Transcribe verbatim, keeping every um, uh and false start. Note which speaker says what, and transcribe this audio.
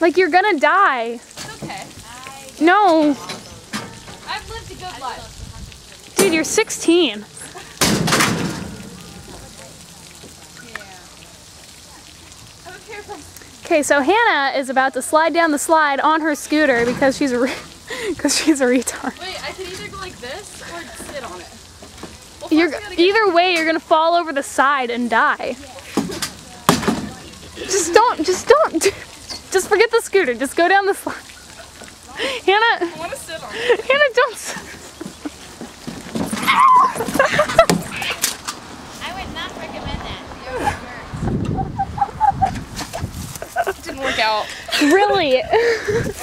Speaker 1: Like you're gonna die.
Speaker 2: It's okay.
Speaker 1: No.
Speaker 2: I've lived a good life.
Speaker 1: Dude, you're sixteen. Okay, so Hannah is about to slide down the slide on her scooter because she's a because she's a retard.
Speaker 2: Wait, I can either go like this or sit on it. Well,
Speaker 1: You're either way, you're gonna fall over the side and die. Just don't, just don't, just forget the scooter. Just go down the slide. Hannah,
Speaker 2: I want to sit on it.
Speaker 1: Hannah, don't.
Speaker 3: I would not recommend that.
Speaker 2: It didn't work out.
Speaker 1: Really?